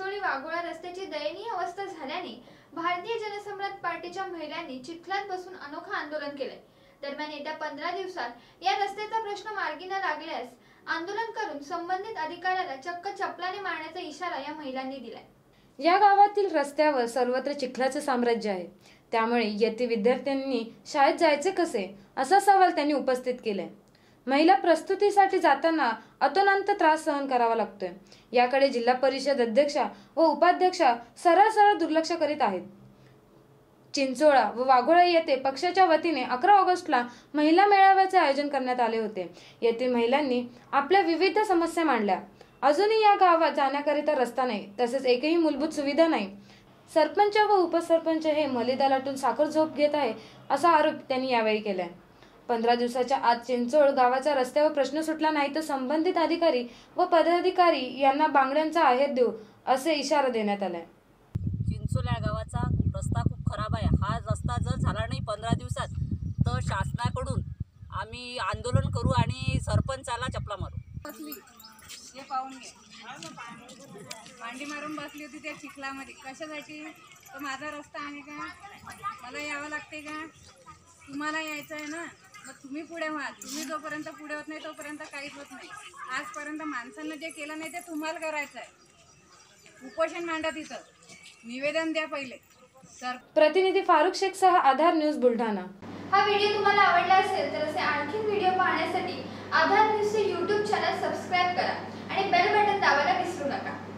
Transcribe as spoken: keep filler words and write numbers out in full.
चिंचोळी वाघोळा रस्त्याची दयनीय अवस्था झाल्याने भारतीय जनसम्राट पार्टीच्या महिलांनी चिखलात बसून अनोखा आंदोलन केले। दरम्यान येत्या पंधरा दिवसात या रस्त्याचा प्रश्न मार्गी न लागल्यास आंदोलन करून संबंधित अधिकाऱ्याला चक्क चपलाने मारण्याचा इशारा या महिलांनी दिलाय। या गावातील रस्त्यावर सर्वत्र चिखलाचे साम्राज्य आहे, त्यामुळे येथे विद्यार्थ्यांनी शाळेत जायचे कसे असा सवाल त्यांनी उपस्थित केलाय। महिला प्रस्तुतीसाठी जाताना अतोनांत त्रास सहन करावा लागतोय, याकडे जिल्हा परिषद अध्यक्षा व उपाध्यक्षा सरळ सरळ दुर्लक्ष करीत आहेत। चिंचोळा व वाघोळा येथे पक्षाच्या वतीने अकरा ऑगस्टला महिला मेळाव्याचे आयोजन करण्यात आले होते। येथील महिलांनी आपल्या विविध समस्या मांडल्या। अजूनही या गावात जाण्याकरिता रस्ता नाही, तसेच एकही मूलभूत सुविधा नाही। सरपंच व उपसरपंच हे मलिदा लाटून साखर झोप घेत आहे असा आरोप त्यांनी यावेळी केलाय। पंधरा दिवसाच्या आत चिंचोळ गावाचा रस्त्यावर प्रश्न सुटला नाही तर संबंधित अधिकारी व पदाधिकारी यांना बांगड्यांचा आहेर देऊ असे इशारा देण्यात आलाय। चिंचोळ या गावाचा रस्ता खूप खराब आहे। हा रस्ता जर झाला नाही पंधरा दिवसात तर शासनाकडून आम्ही आंदोलन करू आणि सरपंचाला चपला मारू। बसली हे पाहून घे, मांडी मारून बसली होती त्या चिखलामध्ये कशासाठी? तर माझा रस्ता आहे का? मला यावं लागते का? तुम्हाला यायचं आहे ना, मग तुम्ही पुढे व्हा। तुम्ही जोपर्यंत पुढे होत नाही तोपर्यंत काहीच होत नाही। आजपर्यंत माणसांना जे केलं नाही ते तुम्हाला करायचं आहे। उपोषण मांडा, तिथं निवेदन द्या पहिले। सर प्रतिनिधी फारुख शेख सह आधार न्यूज बुलढाणा। हा व्हिडिओ तुम्हाला आवडला असेल तर असे आणखी व्हिडिओ पाहण्यासाठी आधार न्यूजचे यूट्यूब चॅनल सबस्क्राइब करा आणि बेल बटन दाबायला विसरू नका।